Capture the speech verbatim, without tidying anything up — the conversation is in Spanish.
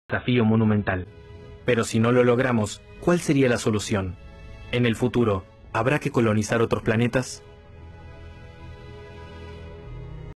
desafío monumental. Pero si no lo logramos, ¿cuál sería la solución? En el futuro, ¿habrá que colonizar otros planetas?